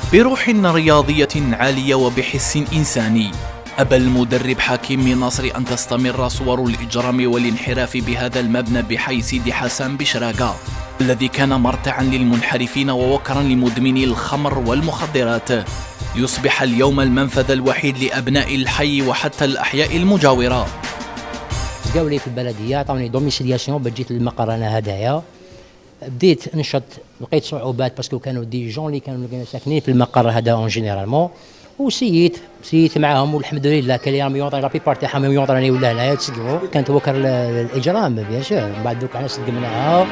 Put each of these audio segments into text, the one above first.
بروح رياضية عالية وبحس إنساني، أبى المدرب حكيم ناصري أن تستمر صور الإجرام والانحراف بهذا المبنى بحي سيدي حسن بشراقة، الذي كان مرتعا للمنحرفين ووكرا لمدمني الخمر والمخدرات، ليصبح اليوم المنفذ الوحيد لأبناء الحي وحتى الأحياء المجاورة. جاوا لي في البلدية عطاوني دوميسيلياسيون باش جيت للمقر أنا هدايا. بديت نشط، لقيت صعوبات باسكو كانوا دي جون اللي كانوا ساكنين في المقر هذا اون جينيرالمون، وسيت معاهم والحمد لله كان راهم يونطري لا بيبار تاعهم يونطراني ولا هنايا تسقموا، كانت وكر الاجرام بيان سور. من بعد دوك انا سقمناها.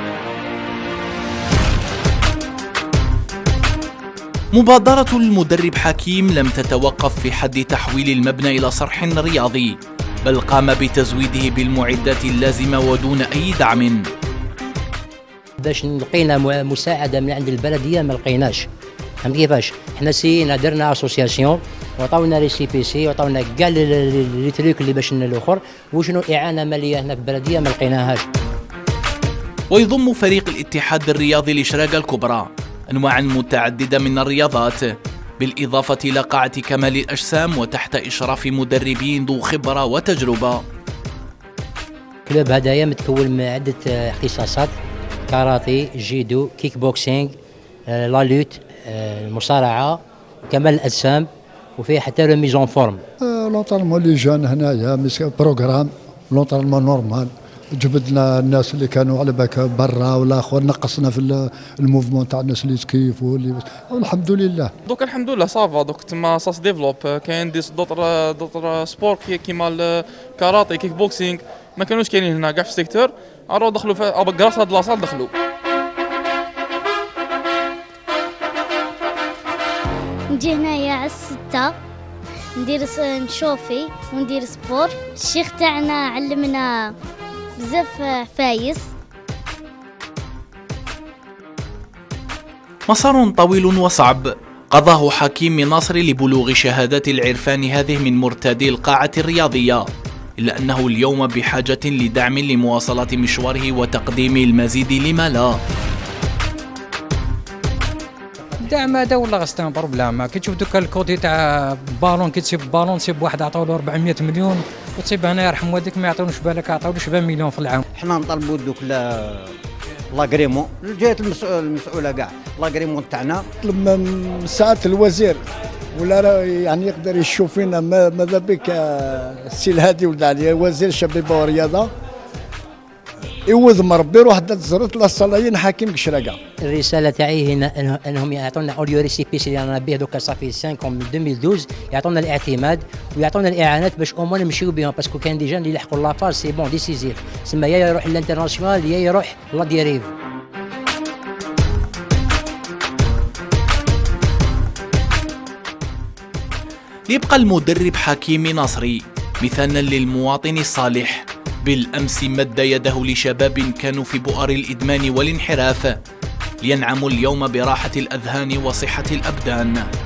مبادرة المدرب حكيم لم تتوقف في حد تحويل المبنى إلى صرح رياضي، بل قام بتزويده بالمعدات اللازمة ودون أي دعم. باش لقينا مساعده من عند البلديه ما لقيناش. فهمت كيفاش؟ حنا سينا درنا اسوسياسيون وعطاونا لي سي بي سي وعطاونا كاع لي تريك اللي باش الاخر، وشنو اعانه ماليه هنا في البلديه ما لقيناهاش. ويضم فريق الاتحاد الرياضي لشراقة الكبرى انواع متعدده من الرياضات، بالاضافه الى قاعه كمال الاجسام وتحت اشراف مدربين ذو خبره وتجربه. كلوب هدايا متكون من عده اختصاصات: كاراتي، جيدو، كيك بوكسينغ، لا لوت، المصارعه، كمال الاجسام، وفيه حتى لو ميزون فورم. لونطرمون لي جون هنايا بروغرام لونطرمون نورمال، جبدنا الناس اللي كانوا على بالك برا والاخر، نقصنا في الموفمون تاع الناس اللي تكيفوا والحمد لله. دوك الحمد لله صافا، دوك تما ساس ديفلوب. كاين دوطر سبور كيما الكاراتي، كيك بوكسينغ ما كانوش كاينين هنا كاع في السيكتور، راهو دخلوا في كراس هاد لاصال دخلوا. نجي هنايا على 6 ندير نشوفي وندير سبور. الشيخ تاعنا علمنا بزاف فايس. مسار طويل وصعب قضاه حكيم ناصري لبلوغ شهادات العرفان هذه من مرتادي القاعة الرياضية، إلا أنه اليوم بحاجة لدعم لمواصلة مشواره وتقديم المزيد لما لا. الدعم هذا والله غاستان بروبلام. كي تشوف دوكا الكوتي تاع بالون، كي تسيب بالون تسيب واحد عطاو له 400 مليون، وتصيب هنا يرحم والديك ما يعطونوش بالك عطاو له 7 مليون في العام. حنا نطلبوا دوك لاغريمون الجهات المسؤوله كاع لاغريمون تاعنا. نطلب من سعاده الوزير ولا يعني يقدر يشوف فينا ماذا بك السي الهادي ولد علي وزير الشباب والرياضه يوذ مربي روح تزرت للصلايين حكيم كشراقه. الرساله تاعي هنا انهم يعطونا اوليو ريسي بيس اللي رانا به دوكا صافي 5 من 2012، يعطونا الاعتماد ويعطونا الاعانات باش او موان نمشيو بهم، باسكو كاين ديجا اللي يلحقوا لافاز سي بون ديسيزيف، تسمى يا يروح للانترناسيونال يا يروح لا ديريف. يبقى المدرب حكيم ناصري مثالا للمواطن الصالح، بالأمس مد يده لشباب كانوا في بؤر الإدمان والانحراف لينعموا اليوم براحة الأذهان وصحة الأبدان.